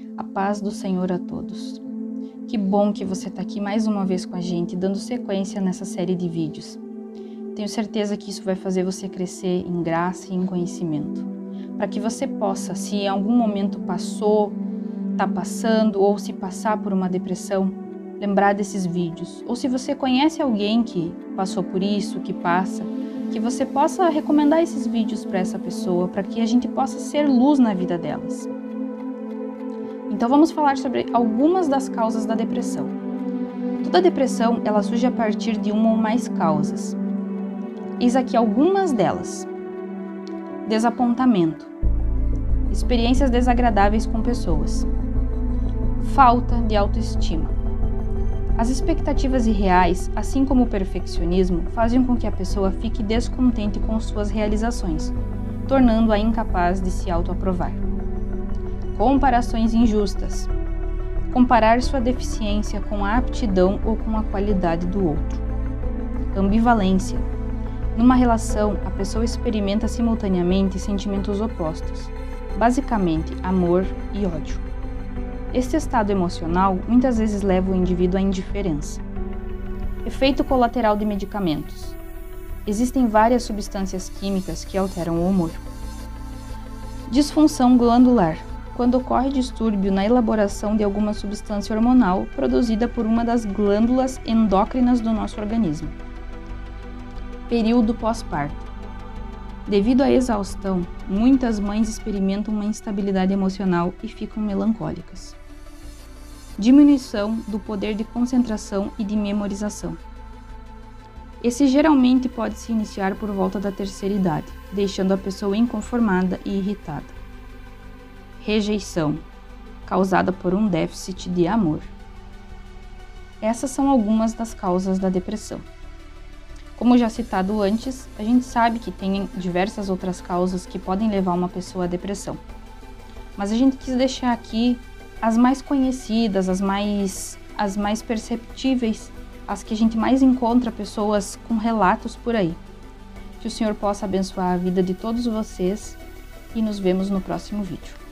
A paz do Senhor a todos. Que bom que você está aqui mais uma vez com a gente, dando sequência nessa série de vídeos. Tenho certeza que isso vai fazer você crescer em graça e em conhecimento, para que você possa, se em algum momento passou, está passando ou se passar por uma depressão, lembrar desses vídeos. Ou se você conhece alguém que passou por isso, que passa, que você possa recomendar esses vídeos para essa pessoa, para que a gente possa ser luz na vida delas. Então vamos falar sobre algumas das causas da depressão. Toda depressão, ela surge a partir de uma ou mais causas. Eis aqui algumas delas. Desapontamento. Experiências desagradáveis com pessoas. Falta de autoestima. As expectativas irreais, assim como o perfeccionismo, fazem com que a pessoa fique descontente com suas realizações, tornando-a incapaz de se autoaprovar. Comparações injustas. Comparar sua deficiência com a aptidão ou com a qualidade do outro. Ambivalência. Numa relação, a pessoa experimenta simultaneamente sentimentos opostos, basicamente amor e ódio. Este estado emocional muitas vezes leva o indivíduo à indiferença. Efeito colateral de medicamentos. Existem várias substâncias químicas que alteram o humor. Disfunção glandular. Quando ocorre distúrbio na elaboração de alguma substância hormonal produzida por uma das glândulas endócrinas do nosso organismo. Período pós-parto. Devido à exaustão, muitas mães experimentam uma instabilidade emocional e ficam melancólicas. Diminuição do poder de concentração e de memorização. Esse geralmente pode se iniciar por volta da terceira idade, deixando a pessoa inconformada e irritada. Rejeição, causada por um déficit de amor. Essas são algumas das causas da depressão. Como já citado antes, a gente sabe que tem diversas outras causas que podem levar uma pessoa à depressão. Mas a gente quis deixar aqui as mais conhecidas, as mais perceptíveis, as que a gente mais encontra pessoas com relatos por aí. Que o Senhor possa abençoar a vida de todos vocês e nos vemos no próximo vídeo.